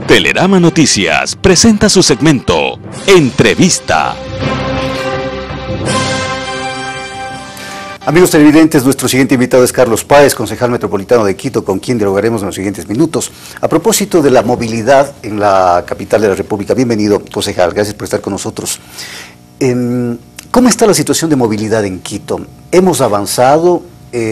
Telerama Noticias presenta su segmento Entrevista. Amigos televidentes, nuestro siguiente invitado es Carlos Páez, concejal metropolitano de Quito, con quien dialogaremos en los siguientes minutos. A propósito de la movilidad en la capital de la República, bienvenido, concejal, gracias por estar con nosotros. ¿Cómo está la situación de movilidad en Quito? ¿Hemos avanzado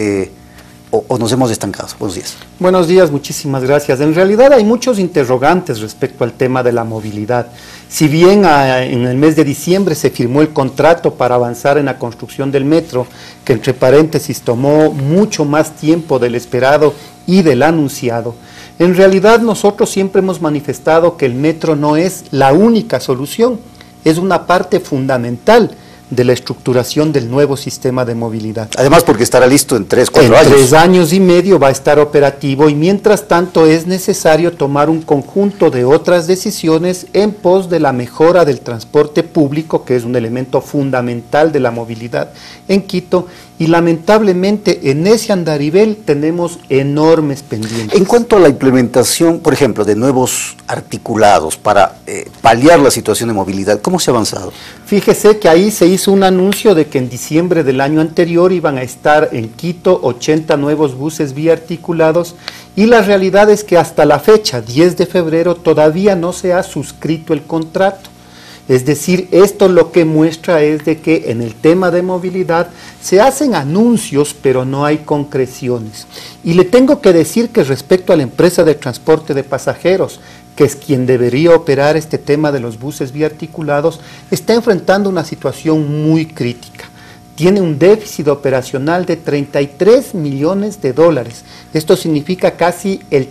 o nos hemos estancado? Buenos días. Buenos días, muchísimas gracias. En realidad hay muchos interrogantes respecto al tema de la movilidad. Si bien en el mes de diciembre se firmó el contrato para avanzar en la construcción del metro, que entre paréntesis tomó mucho más tiempo del esperado y del anunciado, en realidad nosotros siempre hemos manifestado que el metro no es la única solución, es una parte fundamental de la estructuración del nuevo sistema de movilidad. Además porque estará listo en 3-4 años. En 3 años y medio va a estar operativo y mientras tanto es necesario tomar un conjunto de otras decisiones en pos de la mejora del transporte público, que es un elemento fundamental de la movilidad en Quito, y lamentablemente en ese andarivel tenemos enormes pendientes. En cuanto a la implementación, por ejemplo, de nuevos articulados para paliar la situación de movilidad, ¿cómo se ha avanzado? Fíjese que ahí se hizo un anuncio de que en diciembre del año anterior iban a estar en Quito 80 nuevos buses biarticulados y la realidad es que hasta la fecha, 10 de febrero, todavía no se ha suscrito el contrato. Es decir, esto lo que muestra es de que en el tema de movilidad se hacen anuncios, pero no hay concreciones. Y le tengo que decir que respecto a la empresa de transporte de pasajeros, que es quien debería operar este tema de los buses biarticulados, está enfrentando una situación muy crítica. Tiene un déficit operacional de 33 millones de dólares. Esto significa casi el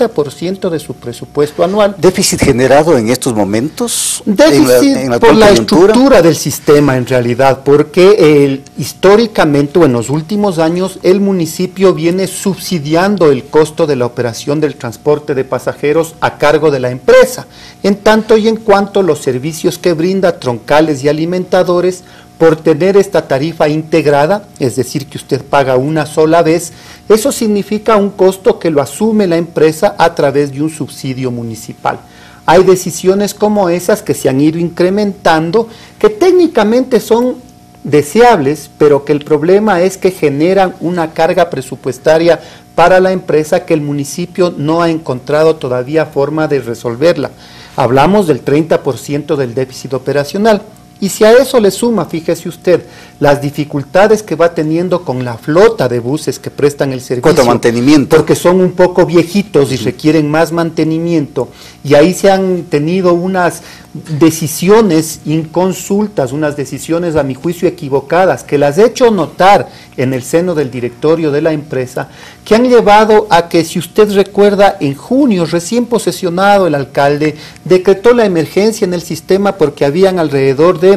30% de su presupuesto anual. ¿Déficit generado en estos momentos? Déficit por la estructura del sistema en realidad, porque históricamente o en los últimos años el municipio viene subsidiando el costo de la operación del transporte de pasajeros a cargo de la empresa, en tanto y en cuanto los servicios que brinda, troncales y alimentadores, por tener esta tarifa integrada, es decir, que usted paga una sola vez, eso significa un costo que lo asume la empresa a través de un subsidio municipal. Hay decisiones como esas que se han ido incrementando, que técnicamente son deseables, pero que el problema es que generan una carga presupuestaria para la empresa que el municipio no ha encontrado todavía forma de resolverla. Hablamos del 30% del déficit operacional. Y si a eso le suma, fíjese usted, las dificultades que va teniendo con la flota de buses que prestan el servicio. ¿Cuánto mantenimiento? Porque son un poco viejitos y requieren más mantenimiento. Y ahí se han tenido unas decisiones inconsultas, unas decisiones a mi juicio equivocadas, que las he hecho notar en el seno del directorio de la empresa, que han llevado a que, si usted recuerda, en junio, recién posesionado el alcalde, decretó la emergencia en el sistema porque habían alrededor de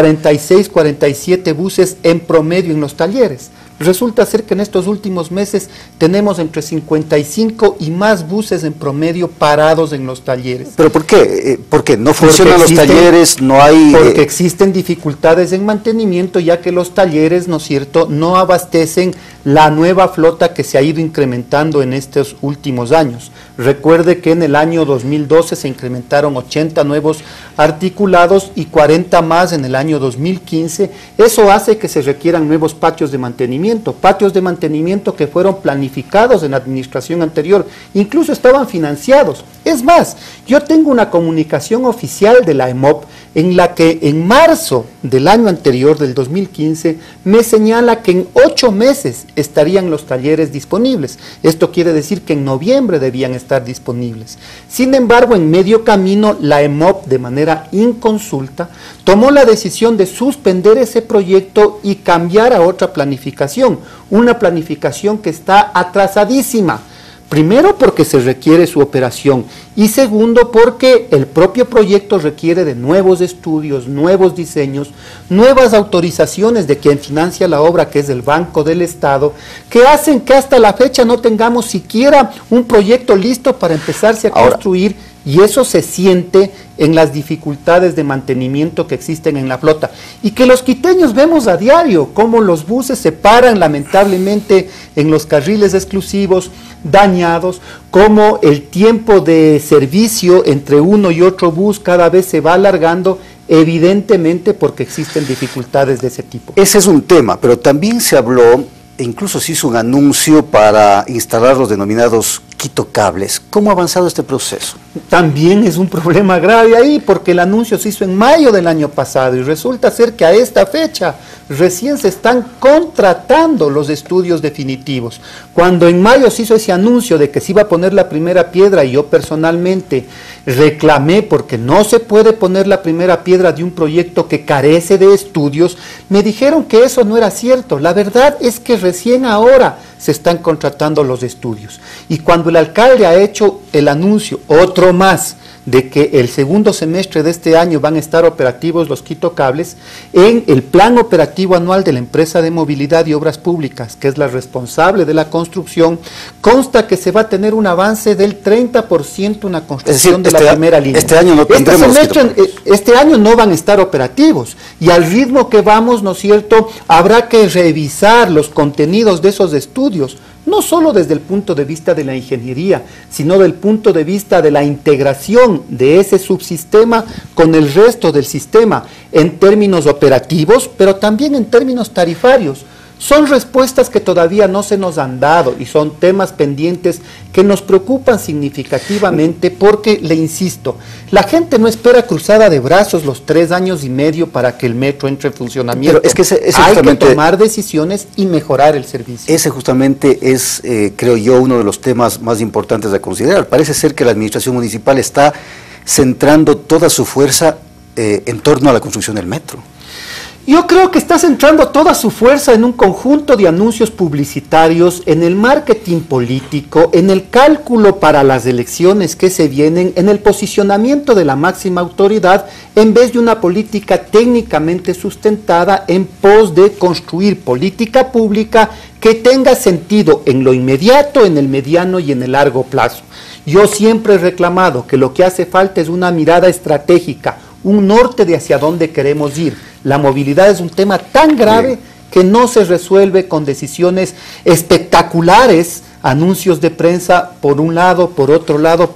46, 47 buses en promedio en los talleres. Resulta ser que en estos últimos meses tenemos entre 55 y más buses en promedio parados en los talleres. ¿Pero por qué? ¿Por qué? ¿No funcionan los talleres? ¿No hay...? Porque existen dificultades en mantenimiento, ya que los talleres, ¿no es cierto?, no abastecen la nueva flota que se ha ido incrementando en estos últimos años. Recuerde que en el año 2012 se incrementaron 80 nuevos articulados y 40 más en el año 2015. Eso hace que se requieran nuevos patios de mantenimiento que fueron planificados en la administración anterior, incluso estaban financiados. Es más, yo tengo una comunicación oficial de la EMOP en la que en marzo del año anterior, del 2015, me señala que en 8 meses estarían los talleres disponibles. Esto quiere decir que en noviembre debían estar disponibles. Sin embargo, en medio camino, la EMOP, de manera inconsulta, tomó la decisión de suspender ese proyecto y cambiar a otra planificación, una planificación que está atrasadísima. Primero porque se requiere su operación y segundo porque el propio proyecto requiere de nuevos estudios, nuevos diseños, nuevas autorizaciones de quien financia la obra, que es el Banco del Estado, que hacen que hasta la fecha no tengamos siquiera un proyecto listo para empezarse a construir y eso se siente en las dificultades de mantenimiento que existen en la flota y que los quiteños vemos a diario, cómo los buses se paran lamentablemente en los carriles exclusivos, dañados, cómo el tiempo de servicio entre uno y otro bus cada vez se va alargando, evidentemente porque existen dificultades de ese tipo. Ese es un tema, pero también se habló, e incluso se hizo un anuncio para instalar los denominados quitocables. ¿Cómo ha avanzado este proceso? También es un problema grave ahí, porque el anuncio se hizo en mayo del año pasado y resulta ser que a esta fecha recién se están contratando los estudios definitivos. Cuando en mayo se hizo ese anuncio de que se iba a poner la primera piedra, y yo personalmente reclamé porque no se puede poner la primera piedra de un proyecto que carece de estudios, me dijeron que eso no era cierto. La verdad es que recién ahora se están contratando los estudios. Y cuando el alcalde ha hecho el anuncio, otro más, de que el segundo semestre de este año van a estar operativos los quitocables, en el plan operativo anual de la empresa de movilidad y obras públicas, que es la responsable de la construcción, consta que se va a tener un avance del 30% en la construcción de la primera línea. Este año no tendremos este año no van a estar operativos, y al ritmo que vamos, ¿no es cierto?, habrá que revisar los contenidos de esos estudios, no solo desde el punto de vista de la ingeniería, sino del punto de vista de la integración de ese subsistema con el resto del sistema, en términos operativos, pero también en términos tarifarios. Son respuestas que todavía no se nos han dado y son temas pendientes que nos preocupan significativamente porque, le insisto, la gente no espera cruzada de brazos los 3 años y medio para que el metro entre en funcionamiento. Pero es que hay que tomar decisiones y mejorar el servicio. Ese justamente es, creo yo, uno de los temas más importantes a considerar. Parece ser que la administración municipal está centrando toda su fuerza en torno a la construcción del metro. Yo creo que está centrando toda su fuerza en un conjunto de anuncios publicitarios, en el marketing político, en el cálculo para las elecciones que se vienen, en el posicionamiento de la máxima autoridad, en vez de una política técnicamente sustentada en pos de construir política pública que tenga sentido en lo inmediato, en el mediano y en el largo plazo. Yo siempre he reclamado que lo que hace falta es una mirada estratégica, un norte de hacia dónde queremos ir. La movilidad es un tema tan grave que no se resuelve con decisiones espectaculares, anuncios de prensa por un lado, por otro lado,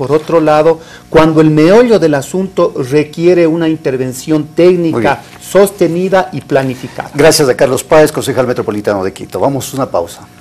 cuando el meollo del asunto requiere una intervención técnica sostenida y planificada. Gracias a Carlos Páez, concejal metropolitano de Quito. Vamos a una pausa.